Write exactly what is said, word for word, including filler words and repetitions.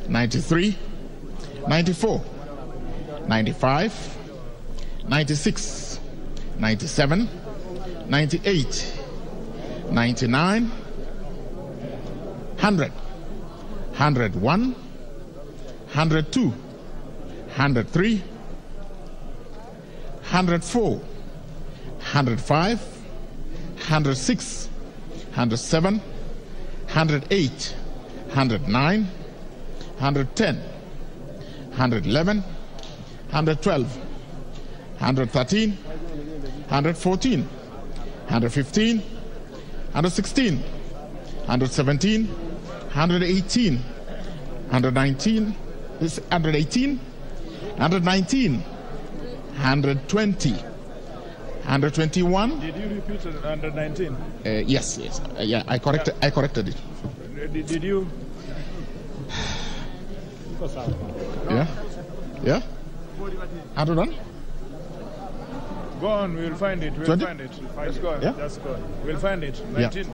ninety-three, ninety-four, ninety-five, ninety-six, ninety-seven, ninety-eight, ninety-nine, one hundred, one hundred one, one hundred two, one hundred three, one hundred four, one hundred five, one hundred six, one hundred seven, one hundred eight, one hundred nine, one hundred ten, one hundred eleven, one hundred twelve, one hundred thirteen, one hundred fourteen, one hundred fifteen, one hundred sixteen, one hundred seventeen, one hundred eighteen, one hundred nineteen, one hundred eighteen, one hundred nineteen, one hundred twenty, one hundred twenty-one. Did you repeat one hundred nineteen? Uh, yes, yes. Uh, yeah, I corrected. I corrected it. Did, did you? Yeah, yeah. one hundred one. Go on. We'll find it. We'll twenty? find it. Let's go on. Yeah. Let's go on. We'll find it. nineteen. Yeah.